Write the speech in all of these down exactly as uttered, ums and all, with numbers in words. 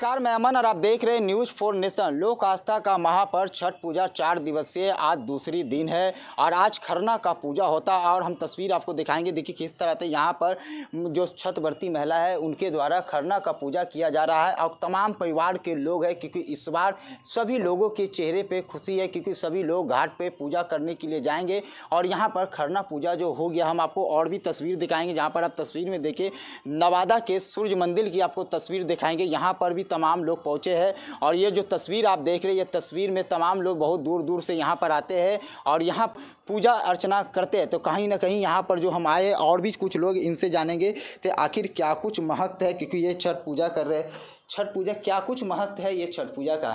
नमस्कार, मैं अमन और आप देख रहे हैं न्यूज़ फॉर नेशन। लोक आस्था का महापर्व छठ पूजा चार दिवसीय आज दूसरी दिन है और आज खरना का पूजा होता है और हम तस्वीर आपको दिखाएंगे। देखिए किस तरह से यहाँ पर जो छठ व्रती महिला है उनके द्वारा खरना का पूजा किया जा रहा है और तमाम परिवार के लोग हैं, क्योंकि इस बार सभी लोगों के चेहरे पर खुशी है, क्योंकि सभी लोग घाट पर पूजा करने के लिए जाएंगे और यहाँ पर खरना पूजा जो हो गया। हम आपको और भी तस्वीर दिखाएंगे, जहाँ पर आप तस्वीर में देखिए नवादा के सूर्य मंदिर की आपको तस्वीर दिखाएंगे। यहाँ पर भी तमाम लोग पहुँचे हैं और ये जो तस्वीर आप देख रहे हैं, ये तस्वीर में तमाम लोग बहुत दूर दूर से यहाँ पर आते हैं और यहाँ पूजा अर्चना करते हैं। तो कहीं ना कहीं यहाँ पर जो हम आए हैं और भी कुछ लोग इनसे जानेंगे तो आखिर क्या कुछ महत्व है, क्योंकि ये छठ पूजा कर रहे हैं। छठ पूजा क्या कुछ महत्व है, ये छठ पूजा का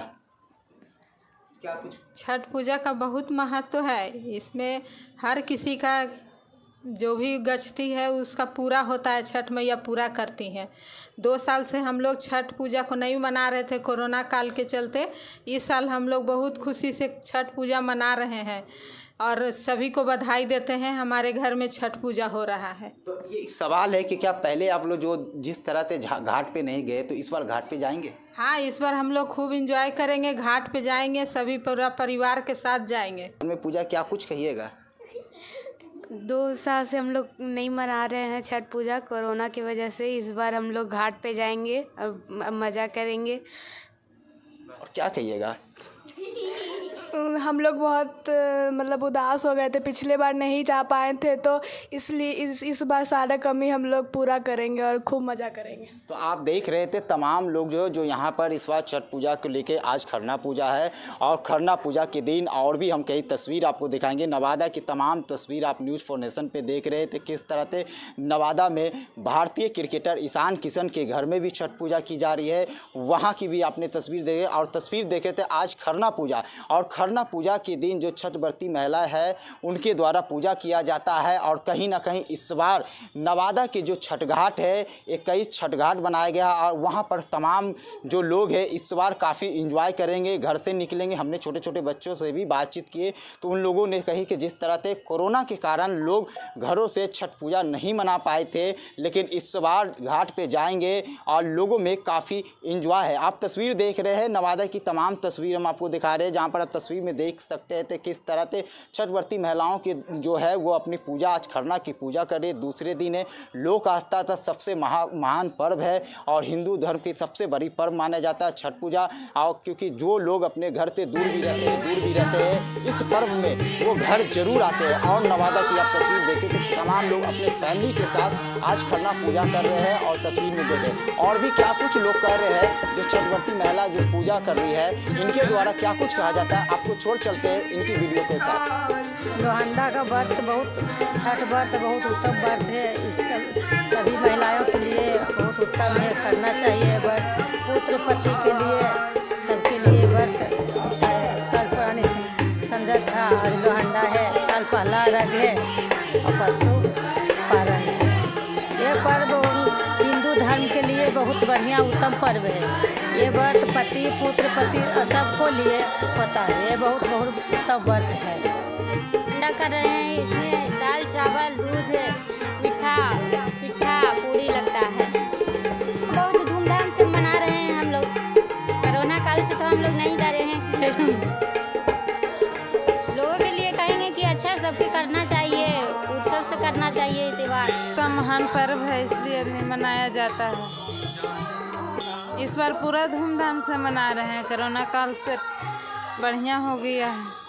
क्या कुछ? छठ पूजा का बहुत महत्व है। इसमें हर किसी का जो भी गछती है उसका पूरा होता है, छठ मैया पूरा करती हैं। दो साल से हम लोग छठ पूजा को नहीं मना रहे थे कोरोना काल के चलते। इस साल हम लोग बहुत खुशी से छठ पूजा मना रहे हैं और सभी को बधाई देते हैं। हमारे घर में छठ पूजा हो रहा है। तो ये एक सवाल है कि क्या पहले आप लोग जो जिस तरह से घाट पे नहीं गए तो इस बार घाट पे जाएंगे? हाँ, इस बार हम लोग खूब एंजॉय करेंगे, घाट पे जाएंगे, सभी पूरा परिवार के साथ जाएंगे। में पूजा क्या कुछ कहिएगा? दो साल से हम लोग नहीं मना रहे हैं छठ पूजा कोरोना की वजह से। इस बार हम लोग घाट पे जाएंगे और मज़ा करेंगे। और क्या कहिएगा? हम लोग बहुत मतलब उदास हो गए थे, पिछले बार नहीं जा पाए थे, तो इसलिए इस इस बार सारा कमी हम लोग पूरा करेंगे और खूब मज़ा करेंगे। तो आप देख रहे थे तमाम लोग जो जो यहाँ पर इस बार छठ पूजा को लेके आज खरना पूजा है और खरना पूजा के दिन और भी हम कई तस्वीर आपको दिखाएंगे। नवादा की तमाम तस्वीर आप न्यूज़ फॉर नेशन पे देख रहे थे किस तरह से नवादा में भारतीय क्रिकेटर ईशान किशन के घर में भी छठ पूजा की जा रही है, वहाँ की भी आपने तस्वीर देखे और तस्वीर देख रहे थे आज खरना पूजा। और खरना पूजा के दिन जो छठ व्रती महिला है उनके द्वारा पूजा किया जाता है और कहीं ना कहीं इस बार नवादा के जो छठ घाट है इक्कीस छठ घाट बनाया गया और वहाँ पर तमाम जो लोग हैं इस बार काफ़ी इंजॉय करेंगे, घर से निकलेंगे। हमने छोटे छोटे बच्चों से भी बातचीत किए तो उन लोगों ने कही कि जिस तरह से कोरोना के कारण लोग घरों से छठ पूजा नहीं मना पाए थे, लेकिन इस बार घाट पे जाएंगे और लोगों में काफ़ी इंजॉय है। आप तस्वीर देख रहे हैं, नवादा की तमाम तस्वीर हम आपको दिखा रहे हैं, जहाँ पर आप तस्वीर में देख सकते हैं तो किस तरह से छठ व्रती महिलाओं की जो है वो अपनी पूजा आज खरना की पूजा करे। दूसरे दिन है, लोक आस्था का सबसे महा महान पर्व है और हिंदू धर्म की सबसे बड़ी पर्व माना जाता है छठ पूजा। और क्योंकि जो लोग अपने घर से दूर भी रहते हैं दूर भी रहते हैं इस पर्व में वो घर जरूर आते हैं। और नवादा की आप तस्वीर देखें तो तमाम लोग अपने फैमिली के साथ आज खरना पूजा कर रहे हैं और तस्वीर में देखें और भी क्या कुछ लोग कर रहे हैं। जो छठ व्रती महिला जो पूजा कर रही है इनके द्वारा क्या कुछ कहा जाता है, आपको छोड़ चलते हैं इनकी वीडियो के साथ। लोहंडा का व्रत बहुत छठ व्रत बहुत उत्तम व्रत है। इस सब सभी महिलाओं के लिए बहुत उत्तम है, करना चाहिए व्रत। पुत्र पति के लिए सबके लिए व्रत अच्छा है। कल पुरानी संजत था, आज लोहंडा है, कल पहला रग है और परसों पारण है। ये पर्व हिंदू धर्म के लिए बहुत बढ़िया उत्तम पर्व है। ये व्रत पति पुत्र पति सबको लिए होता है। ये बहुत बहुत उत्तम व्रत है। ठंडा कर रहे हैं, इसमें दाल चावल दूध मीठा पिट्ठा पूड़ी लगता है। बहुत धूमधाम से मना रहे हैं हम लोग। कोरोना काल से तो हम लोग नहीं डरे हैं। लोगों के लिए कहेंगे कि अच्छा सबके करना चाहिए, उत्सव से करना चाहिए त्योहार। का महान पर्व है इसलिए मनाया जाता है। इस बार पूरा धूमधाम से मना रहे हैं, कोरोना काल से बढ़िया हो गया है।